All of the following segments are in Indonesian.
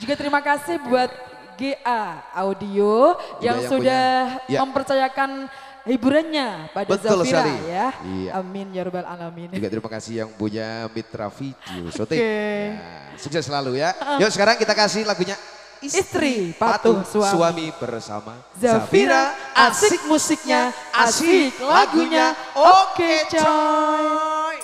Juga terima kasih buat GA Audio yang sudah mempercayakan hiburannya pada Zafira ya. Iya. Amin ya rabbal alamin. Juga terima kasih yang punya Mitra Video Syuting. Ya, sukses selalu ya. Yuk sekarang kita kasih lagunya Istri Patuh Suami bersama Zafira. Asik musiknya, asik lagunya. Oke coy.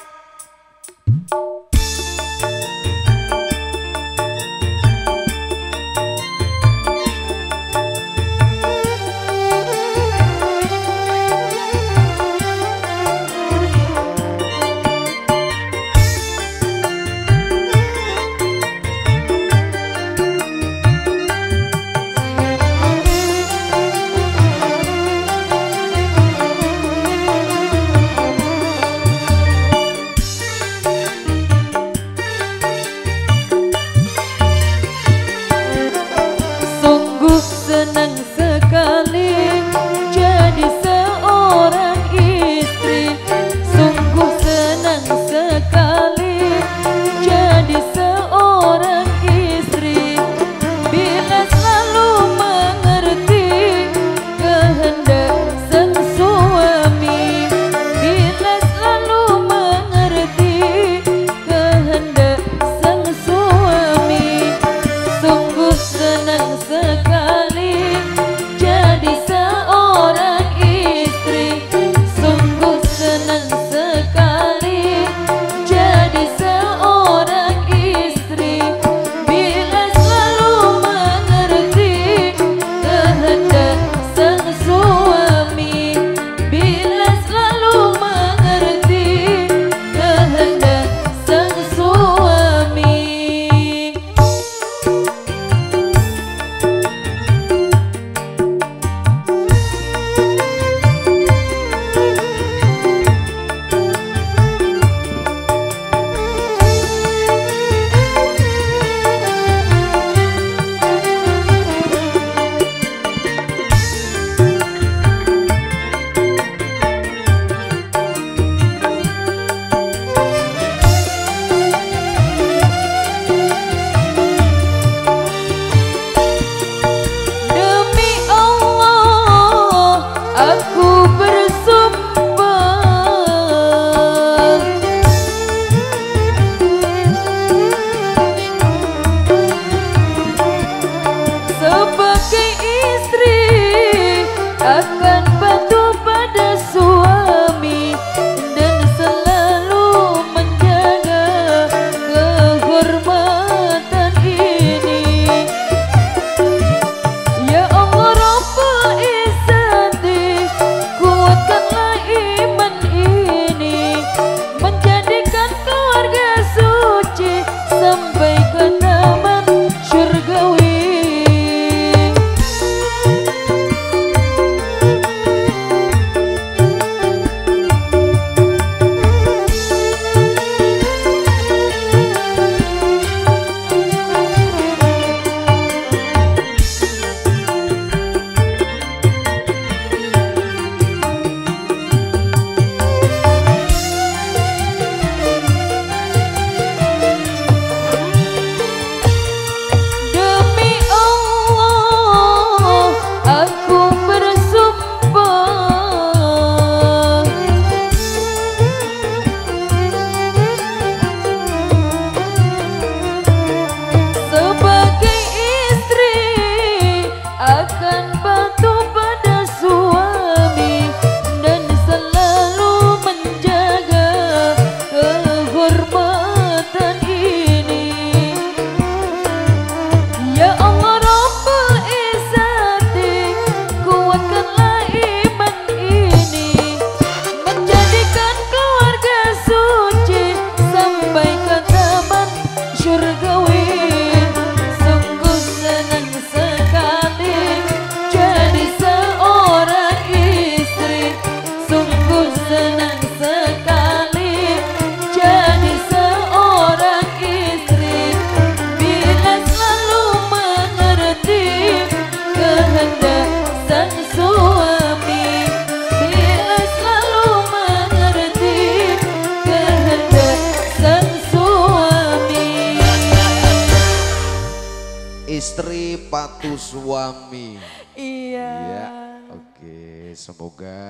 istri patu suami. Iya. Iya. Oke, semoga